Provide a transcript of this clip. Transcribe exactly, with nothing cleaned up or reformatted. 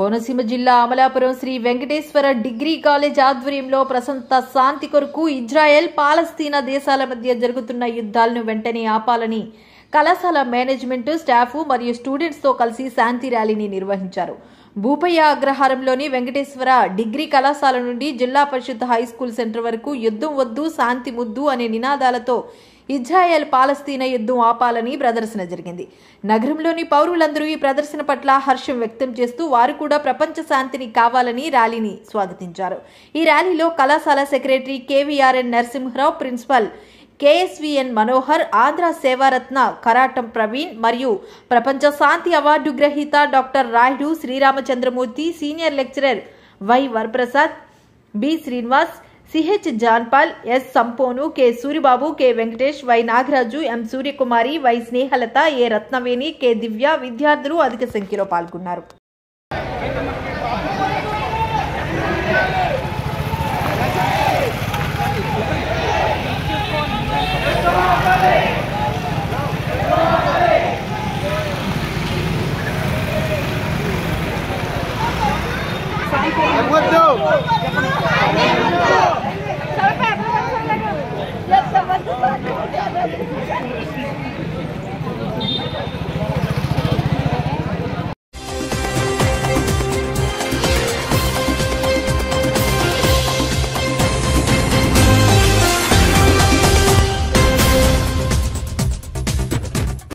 కోనసీమ జిల్లా Amalapuram Sri Venkateswara degree college ఆధ్వర్యంలో ప్రశాంత శాంతి కొరకు ఇజ్రాయెల్ పాలస్తీనా దేశాల మధ్య జరుగుతున్న యుద్ధాలను వెంటనే ఆపాలని కళాశాల మేనేజ్మెంట్ స్టాఫ్ మరియు స్టూడెంట్స్ తో కలిసి శాంతి ర్యాలీని నిర్వహించారు. భూపయ్య అగ్రహారంలోని వెంకటేశ్వర డిగ్రీ కళాశాల నుండి జిల్లా పరిషత్ హై స్కూల్ సెంటర్ వరకు యుద్ధం వద్దు శాంతి ముద్దు అనే నినాదాలతో ఇజ్రాయెల్ పాలస్తీనా యుద్ధం ఆపాలని ప్రదర్శన జరిగింది. నగరంలోని పౌరులందరూ ఈ ప్రదర్శన పట్ల హర్షం వ్యక్తం చేస్తూ వారు కూడా ప్రపంచ శాంతిని కావాలని ర్యాలీని స్వాగతించారు. ఈ ర్యాలీలో కళాశాల secretary KVRN Narasimharao, principal KSVN Manohar, Andhra సేవారత్న కరాటం ప్రవీణ్ మరియు ప్రపంచ శాంతి అవార్డు గ్రహీత doctor Rayudu Sriramachandramurthy, senior lecturer Y Varaprasad, B Srinivas, CH John Paul, S Samponu, K Suribabu, K Venkatesh, Y Nagaraju, M Suryakumari, Y Snehalatha, A Ratnaveni, K Divya విద్యార్థులు అధిక సంఖ్యలో పాల్గొన్నారు. What do?